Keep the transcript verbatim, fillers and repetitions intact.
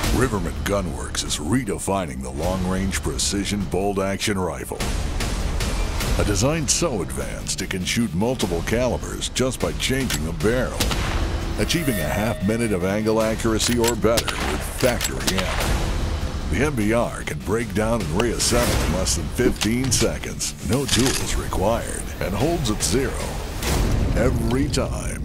Riverman Gunworks is redefining the long-range precision bolt-action rifle. A design so advanced it can shoot multiple calibers just by changing the barrel, achieving a half minute of angle accuracy or better with factory ammo. The M B R can break down and reassemble in less than fifteen seconds, no tools required, and holds at zero every time.